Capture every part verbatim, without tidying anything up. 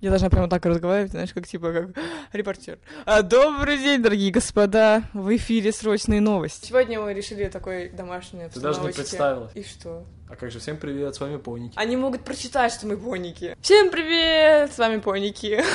Я должна прямо так разговаривать, знаешь, как типа как репортер. А, добрый день, дорогие господа! В эфире срочные новости. Сегодня мы решили такой домашний обстановочке. Ты даже не представилась. И что? А как же, всем привет, с вами Поники. Они могут прочитать, что мы Поники. Всем привет, с вами Поники.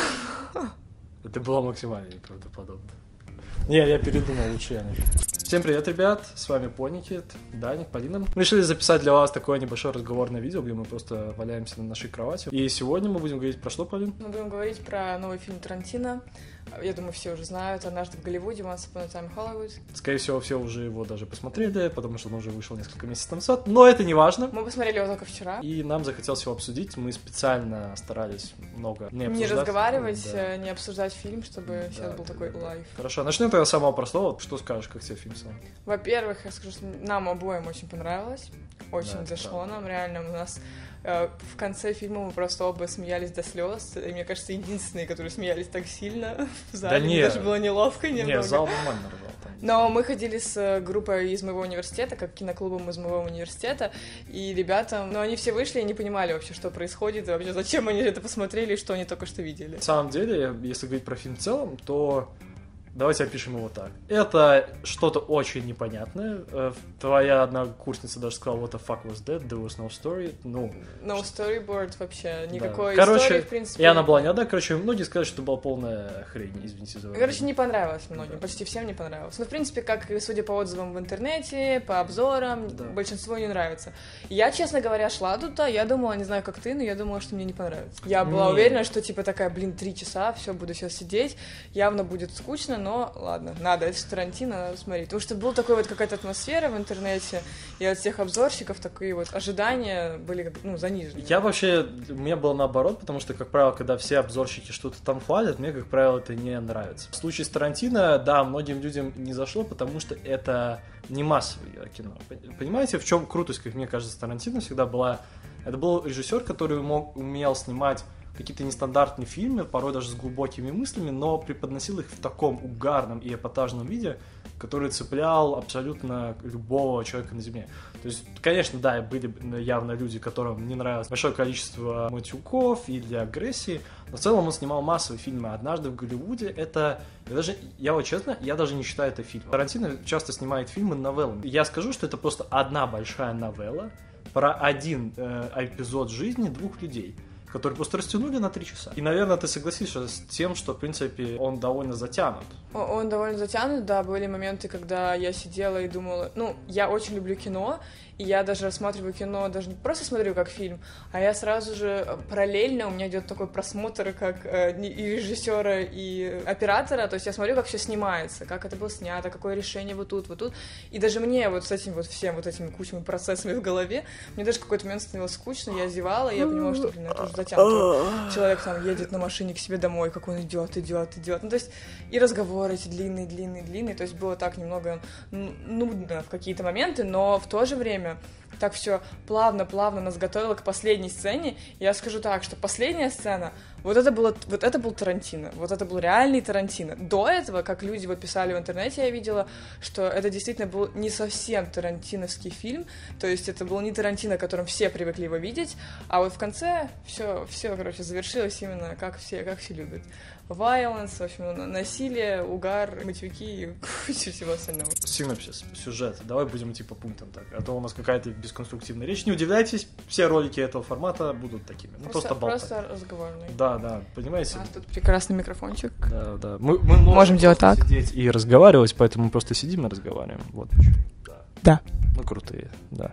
Это было максимально неправдоподобно. Не, я передумал, лучше я начну. Всем привет, ребят, с вами Поники, Даник, Полина. Мы решили записать для вас такое небольшое разговорное видео, где мы просто валяемся на нашей кровати. И сегодня мы будем говорить про что, Полин? Мы будем говорить про новый фильм Тарантино. Я думаю, все уже знают. «Однажды в Голливуде», «Once Upon a Time in Hollywood». Скорее всего, все уже его даже посмотрели, потому что он уже вышел несколько месяцев назад. Но это не важно. Мы посмотрели его только вчера. И нам захотелось его обсудить. Мы специально старались много не обсуждать. Не разговаривать, да. не обсуждать фильм, чтобы да, сейчас был да, такой да. лайв. Хорошо, начнем тогда с самого простого. Что скажешь, как тебе фильм сам? Во-первых, я скажу, что нам обоим очень понравилось. Очень да, зашло нам, реально. У нас э, в конце фильма мы просто оба смеялись до слез. И мне кажется, единственные, которые смеялись так сильно в зале. Да мне нет. даже было неловко немного. Нет, зал нормально рвал. Но мы ходили с группой из моего университета, как киноклубом из моего университета, и ребята, ну, они все вышли и не понимали вообще, что происходит, и вообще, зачем они это посмотрели, что они только что видели. На самом деле, если говорить про фильм в целом, то давайте опишем его так. Это что-то очень непонятное. Твоя однокурсница даже сказала, what the fuck was that? There was no story. Ну, no storyboard вообще, никакой да. Короче, истории, в принципе. И она была не одна. Короче, многие сказали, что это была полная хрень, извините за Короче, не понравилось многим, да. Почти всем не понравилось. Ну, в принципе, как и судя по отзывам в интернете, по обзорам, да. Большинству не нравится. Я, честно говоря, шла туда, я думала, не знаю, как ты, но я думала, что мне не понравится. Я была не. уверена, что, типа, такая, блин, три часа, все, буду сейчас сидеть, явно будет скучно, но ладно, надо, это же Тарантино, надо смотреть. Потому что была такая вот какая-то атмосфера в интернете, и от всех обзорщиков такие вот ожидания были, ну, занижены. Я вообще, у меня было наоборот, потому что, как правило, когда все обзорщики что-то там хвалят, мне, как правило, это не нравится. В случае с Тарантино, да, многим людям не зашло, потому что это не массовое кино. Понимаете, в чем крутость, как мне кажется, Тарантино всегда была? Это был режиссер, который мог, умел снимать какие-то нестандартные фильмы, порой даже с глубокими мыслями, но преподносил их в таком угарном и эпатажном виде, который цеплял абсолютно любого человека на земле. То есть, конечно, да, были явно люди, которым не нравилось большое количество матюков или агрессии, но в целом он снимал массовые фильмы. «Однажды в Голливуде» — это... Я, даже, я вот честно, я даже не считаю это фильмом. Тарантино часто снимает фильмы новеллами. Я скажу, что это просто одна большая новелла про один э, эпизод жизни двух людей, которые просто растянули на три часа. И, наверное, ты согласишься с тем, что, в принципе, он довольно затянут. Он довольно затянут, да, были моменты, когда я сидела и думала... Ну, я очень люблю кино, и я даже рассматриваю кино, даже не просто смотрю как фильм, а я сразу же параллельно, у меня идет такой просмотр как э, и режиссера, и оператора, то есть я смотрю, как все снимается, как это было снято, какое решение вот тут, вот тут. И даже мне вот с этим вот всем вот этими кучами процессами в голове, мне даже в какой-то момент становилось скучно, я зевала, и я понимала, что, блин, это уже затянуто. Человек там едет на машине к себе домой, как он идет, идет, идет. Ну, то есть и разговоры эти длинные, длинные, длинные, то есть было так немного нудно в какие-то моменты, но в то же время так все плавно-плавно нас готовило к последней сцене. Я скажу так, что последняя сцена, вот это было, вот это был Тарантино, вот это был реальный Тарантино. До этого, как люди вот писали в интернете, я видела, что это действительно был не совсем тарантиновский фильм, то есть это был не Тарантино, которым все привыкли его видеть, а вот в конце все, все, короче, завершилось именно как все, как все любят. Violence, в общем, насилие, угар, матюки и куча всего остального. Синопсис, сюжет. Давай будем идти по пунктам так. А то у нас какая-то бесконструктивная речь. Не удивляйтесь, все ролики этого формата будут такими. Ну, просто, просто болтать. Просто разговорные. Да, да, понимаете? У нас тут прекрасный микрофончик. Да, да. Мы, мы можем, можем делать так. Сидеть и разговаривать, поэтому мы просто сидим и разговариваем. Вот. Да. Да. Ну, крутые, да.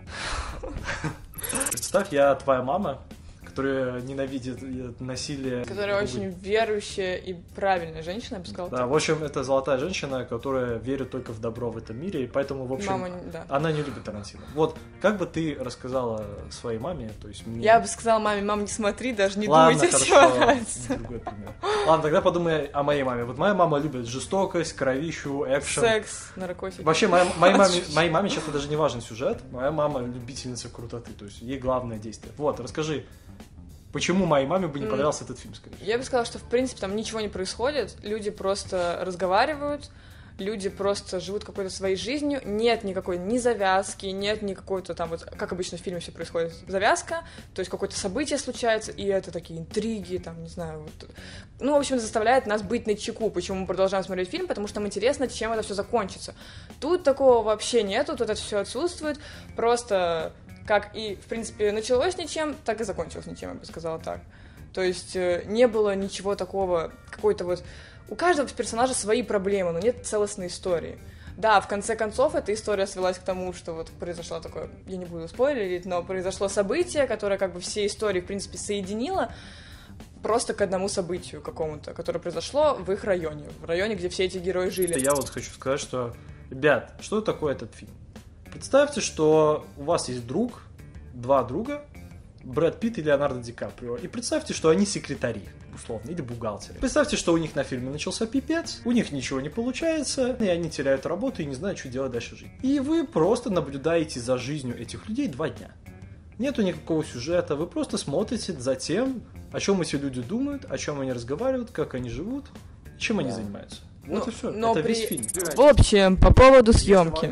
Представь, я твоя мама, которая ненавидит насилие. Которая очень верующая и правильная женщина, я бы сказала. Да, в общем, это золотая женщина, которая верит только в добро в этом мире, и поэтому, в общем, Мама, да. она не любит Тарантино. Вот, как бы ты рассказала своей маме, то есть мне... Я бы сказала маме, мам, не смотри, даже не Ладно, думайте, хорошо, все нравится. Другой пример. Ладно, тогда подумай о моей маме. Вот моя мама любит жестокость, кровищу, экшен. Секс, наркотики. Вообще, моя, моей, маме, моей маме, честно, даже не важен сюжет. Моя мама любительница крутоты, то есть ей главное действие. Вот, расскажи, почему моей маме бы не понравился mm. этот фильм, скорее всего? Я бы сказала, что, в принципе, там ничего не происходит, люди просто разговаривают, люди просто живут какой-то своей жизнью, нет никакой ни завязки, нет никакой-то там, вот как обычно в фильме все происходит, завязка, то есть какое-то событие случается, и это такие интриги, там, не знаю, вот. Ну, в общем, заставляет нас быть начеку, почему мы продолжаем смотреть фильм, потому что нам интересно, чем это все закончится. Тут такого вообще нету, тут это все отсутствует, просто как и, в принципе, началось ничем, так и закончилось ничем, я бы сказала так. То есть не было ничего такого, какой-то вот... У каждого персонажа свои проблемы, но нет целостной истории. Да, в конце концов, эта история свелась к тому, что вот произошло такое, я не буду спойлерить, но произошло событие, которое как бы все истории, в принципе, соединило просто к одному событию какому-то, которое произошло в их районе, в районе, где все эти герои жили. Я вот хочу сказать, что, ребят, что такое этот фильм? Представьте, что у вас есть друг, два друга, Брэд Питт и Леонардо Ди Каприо. И представьте, что они секретари, условно, или бухгалтеры. Представьте, что у них на фильме начался пипец, у них ничего не получается, и они теряют работу и не знают, что делать дальше в жизни. И вы просто наблюдаете за жизнью этих людей два дня. Нету никакого сюжета, вы просто смотрите за тем, о чем эти люди думают, о чем они разговаривают, как они живут, чем они да. занимаются. Вот но, и все. Но это при... весь фильм. В общем, по поводу съемки.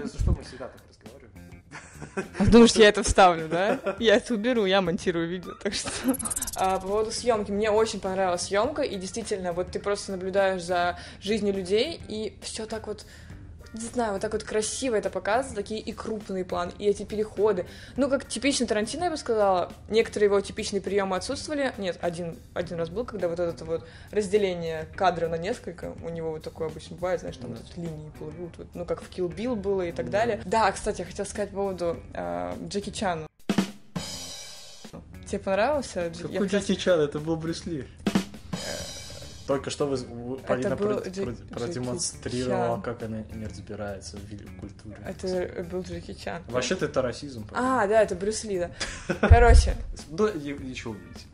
Думаешь, я это вставлю, да? Я это уберу, я монтирую видео, так что... А, по поводу съемки. Мне очень понравилась съемка, и действительно, вот ты просто наблюдаешь за жизнью людей, и все так вот... Не знаю, вот так вот красиво это показывается, такие и крупные планы, и эти переходы. Ну, как типичный Тарантино, я бы сказала. Некоторые его типичные приемы отсутствовали. Нет, один, один раз был, когда вот это вот разделение кадра на несколько, у него вот такое обычно бывает, знаешь, там вот линии плывут, вот, ну, как в Kill Bill было и так далее. Да, кстати, я хотела сказать по поводу э, Джеки Чана. Тебе понравился? Какой я Джеки Чан? Это был Брюс Ли. Только что вы, Полина был про- Джек, продемонстрировала, как она не разбирается в культуре. Это был Джеки Чан. Вообще-то это расизм. А, да, это Брюс Ли, да. Короче. Да, еще увидите.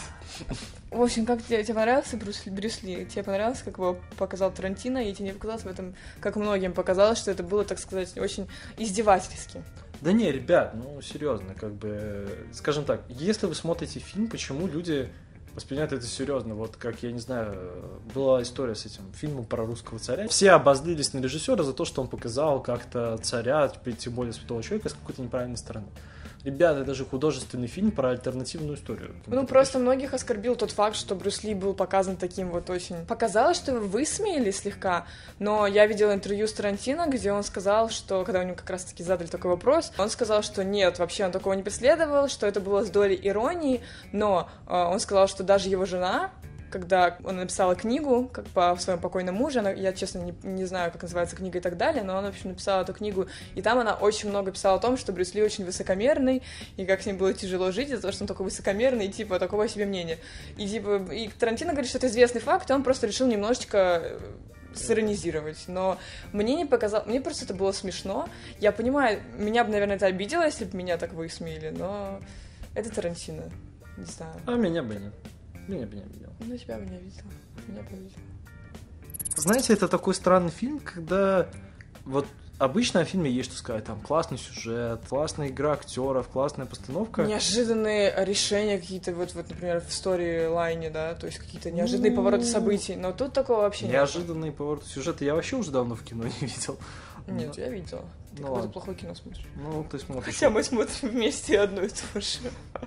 В общем, как тебе, тебе понравился Брюс, Брюс Ли? Тебе понравилось, как его показал Тарантино, и тебе не показалось в этом, как многим показалось, что это было, так сказать, очень издевательски? Да не, ребят, ну, серьезно, как бы, скажем так, если вы смотрите фильм, почему люди... воспринимают это серьезно, вот как, я не знаю, была история с этим фильмом про русского царя. Все обозлились на режиссера за то, что он показал как-то царя, тем более святого человека, с какой-то неправильной стороны. Ребята, это же художественный фильм про альтернативную историю. Ну, это просто пишет. Многих оскорбил тот факт, что Брюс Ли был показан таким вот очень... Показалось, что его высмеяли слегка, но я видела интервью с Тарантино, где он сказал, что, когда у него как раз-таки задали такой вопрос, он сказал, что нет, вообще он такого не преследовал, что это было с долей иронии, но э, он сказал, что даже его жена... когда она написала книгу, как по своему покойному мужу, она, я, честно, не, не знаю, как называется книга и так далее, но она, в общем, написала эту книгу, и там она очень много писала о том, что Брюс Ли очень высокомерный, и как с ним было тяжело жить из-за того, что он такой высокомерный, и, типа, такого себе мнения. И, типа, и Тарантино говорит, что это известный факт, и он просто решил немножечко сиронизировать, но мне не показалось, мне просто это было смешно. Я понимаю, меня бы, наверное, это обидело, если бы меня так высмеяли, но это Тарантино, не знаю. А меня бы нет. Меня бы не обидел. Ну, тебя бы не обидел. Меня бы обидел. Знаете, это такой странный фильм, когда вот обычно о фильме есть что сказать. Там классный сюжет, классная игра актеров, классная постановка. Неожиданные решения какие-то, вот, вот например, в сторилайне, да, то есть какие-то неожиданные ну... повороты событий. Но тут такого вообще нет. Неожиданные повороты сюжета я вообще уже давно в кино не видел. Нет, но... я видела. Ты ну, какое-то плохое кино смотришь. Ну, ты смотришь. Хотя мы смотрим вместе одно и то же.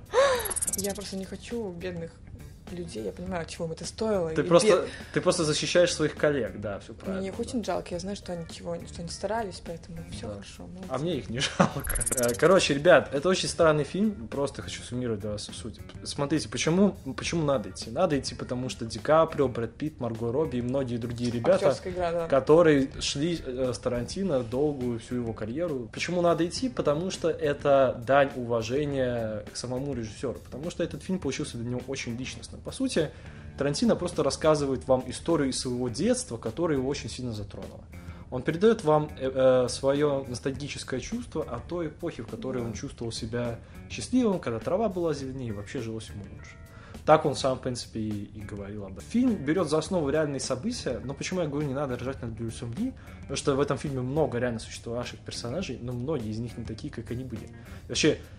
Я просто не хочу бедных людей, я понимаю, чего им это стоило. Ты, просто, бед... ты просто защищаешь своих коллег, да, все правильно. Мне их да. очень жалко, я знаю, что они, чего, что они старались, поэтому все да. хорошо. Молодцы. А мне их не жалко. Короче, ребят, это очень странный фильм, просто хочу суммировать для вас суть. Смотрите, почему, почему надо идти? Надо идти, потому что Ди Каприо, Брэд Питт, Марго Робби и многие другие ребята, игра, да. которые шли с Тарантино долгую всю его карьеру. Почему надо идти? Потому что это дань уважения к самому режиссеру, потому что этот фильм получился для него очень личностным. По сути, Тарантино просто рассказывает вам историю из своего детства, которая его очень сильно затронула. Он передает вам э, э, свое ностальгическое чувство о той эпохе, в которой он чувствовал себя счастливым, когда трава была зеленее и вообще жилось ему лучше. Так он сам, в принципе, и, и говорил об этом. Фильм берет за основу реальные события, но почему я говорю, не надо ржать над Брюсом Ли? Потому что в этом фильме много реально существовавших персонажей, но многие из них не такие, как они были. И вообще,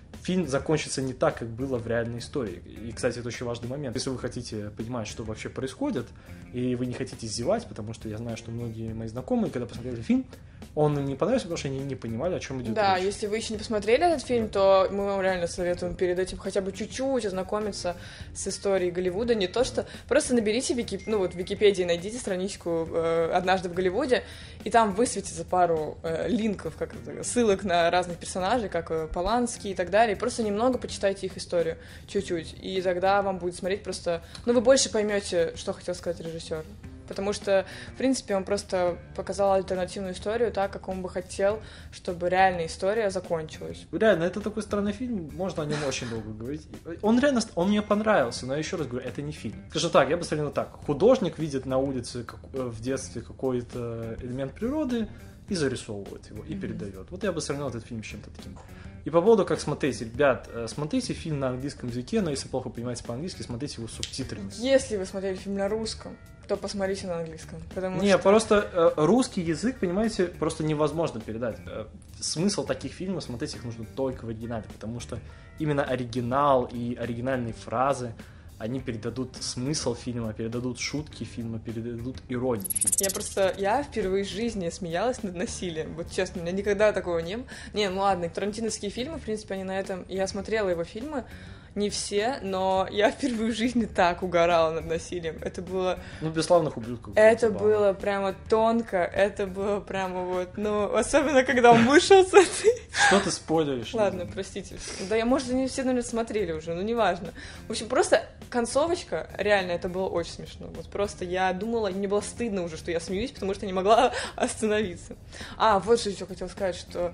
фильм закончится не так, как было в реальной истории. И, кстати, это очень важный момент. Если вы хотите понимать, что вообще происходит, и вы не хотите зевать, потому что я знаю, что многие мои знакомые, когда посмотрели фильм, он им не понравился, потому что они не понимали, о чем идет Да, речь. если вы еще не посмотрели этот фильм, то мы вам реально советуем перед этим хотя бы чуть-чуть ознакомиться с историей Голливуда. Не то что... Просто наберите Вики... ну, вот в Википедии, найдите страничку э, «Однажды в Голливуде», и там высветится пару э, линков, как это, ссылок на разных персонажей, как э, Поланский и так далее. И просто немного почитайте их историю, чуть-чуть. И тогда вам будет смотреть просто... Ну, вы больше поймете, что хотел сказать режиссер. Потому что, в принципе, он просто показал альтернативную историю так, как он бы хотел, чтобы реальная история закончилась. Реально, это такой странный фильм, можно о нем очень долго говорить. Он реально, он мне понравился, но я еще раз говорю, это не фильм. Скажу так, я бы сравнил так. Художник видит на улице как, в детстве какой-то элемент природы и зарисовывает его, и mm-hmm. передает. Вот я бы сравнил этот фильм с чем-то таким. И по поводу, как смотреть, ребят, смотрите фильм на английском языке, но если плохо понимаете по-английски, смотрите его с субтитрами. Если вы смотрели фильм на русском, то посмотрите на английском. Потому Не, что... просто э, русский язык, понимаете, просто невозможно передать. Э, смысл таких фильмов, смотреть их нужно только в оригинале, потому что именно оригинал и оригинальные фразы, они передадут смысл фильма, передадут шутки фильма, передадут иронию фильма. Я просто, я впервые в жизни смеялась над насилием, вот честно, у меня никогда такого не было. Не, ну ладно, тарантиновские фильмы, в принципе, они на этом... Я смотрела его фильмы, не все, но я впервые в жизни так угорала над насилием. Это было... Ну, бесславных ублюдков. Это было прямо тонко, это было прямо вот... Ну, особенно, когда он вышел с этой... Что ты спойлеришь? Ладно, простите. Да, я, может, они все, наверное, смотрели уже, но неважно. В общем, просто концовочка, реально, это было очень смешно. Вот просто я думала, мне было стыдно уже, что я смеюсь, потому что не могла остановиться. А, вот что еще хотела сказать, что...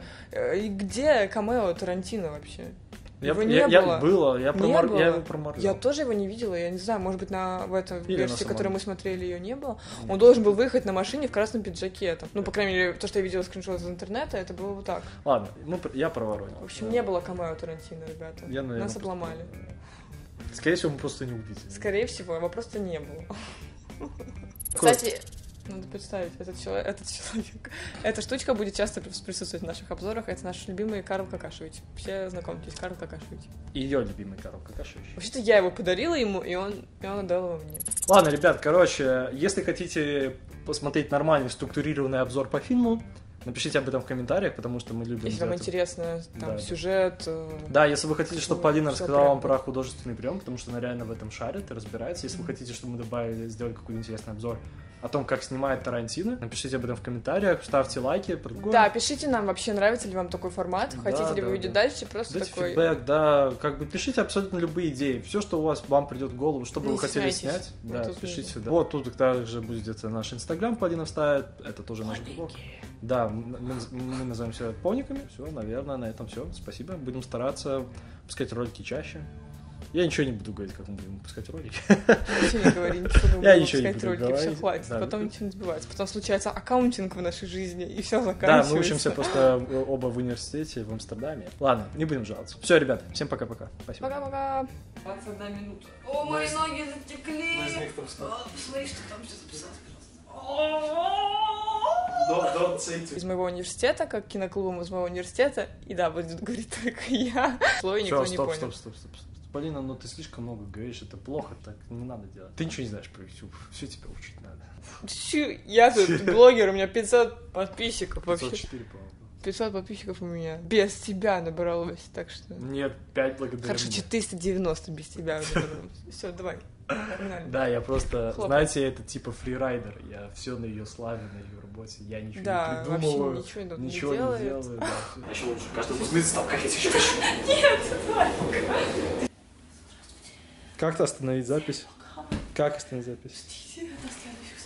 Где камео Тарантино вообще? Его я, не я, было. Я было, я, промор... было. я его проморгал. Я тоже его не видела, я не знаю, может быть, на, в этом Или версии, которую мы смотрели, ее не было. Нет. Он должен был выехать на машине в красном пиджаке. Там. Ну, по крайней мере, то, что я видела скриншот из интернета, это было вот так. Ладно, ну, я проворонил. В общем, не было камео Тарантино, ребята. Я, наверное, Нас обломали. Просто... Скорее всего, мы просто не увидели. Скорее всего, его просто не было. Кстати... Надо представить, этот человек, этот человек. Эта штучка будет часто присутствовать в наших обзорах. Это наш любимый Карл Какашевич. Все знакомьтесь, Карл Какашевич. Ее любимый Карл Какашевич. Вообще-то я его подарила ему, и он, и он отдал его мне. Ладно, ребят, короче, если хотите посмотреть нормальный структурированный обзор по фильму, напишите об этом в комментариях, потому что мы любим... Если вам интересно, там, да. сюжет... Да, если вы хотите, чтобы Полина рассказала прям... вам про художественный прием, потому что она реально в этом шарит и разбирается. Если mm-hmm. вы хотите, чтобы мы добавили, сделали какой-то интересный обзор о том, как снимает Тарантино, напишите об этом в комментариях, ставьте лайки. Да, пишите нам, вообще нравится ли вам такой формат, хотите да, ли да, вы видеть да. дальше, просто Дайте такой... фидбэк, да, как бы пишите абсолютно любые идеи, все, что у вас вам придет в голову, что бы вы хотели снять, да, вот пишите. Да. Вот тут также будет наш инстаграм, Полина вставит, это тоже наш блог. Да, мы, мы называем себя пониками, все, наверное, на этом все, спасибо, будем стараться выпускать ролики чаще. Я ничего не буду говорить, как мы будем выпускать ролики. Ничего не говори, ничего не Я буду ничего выпускать не буду ролики, говорить. все хватит, да. потом ничего не сбивается. Потом случается аккаунтинг в нашей жизни, и все заканчивается. Да, мы учимся просто оба в университете в Амстердаме. Ладно, не будем жаловаться. Все, ребята, всем пока-пока. Спасибо. Пока-пока. двадцать одна минута. О, мои ноги затекли. Посмотри, что там все записалось, пожалуйста. Из моего университета, как киноклубом из моего университета, и да, будет говорить только я. Слово никто не понял. Стоп, стоп, стоп, стоп. Полина, ну ты слишком много говоришь, это плохо, так не надо делать. Ты ничего не знаешь про YouTube, все тебя учить надо. Я тут блогер, у меня пятьсот подписчиков вообще. пятьсот четыре, по-моему. пятьсот подписчиков у меня. Без тебя набралось, так что... Нет, пять благодаря Хорошо, мне. четыреста девяносто без тебя набралось. Все, давай. Нормально. Да, я просто, Хлопай. знаете, это типа фрирайдер. Я все на ее славе, на ее работе. Я ничего да, не придумываю. Вообще ничего, ничего не, не делает. делаю. Да, все. Еще лучше. Каждый выпуск стал катить еще больше. Нет, давай. Как-то остановить запись? Как остановить запись? Ждите, до следующих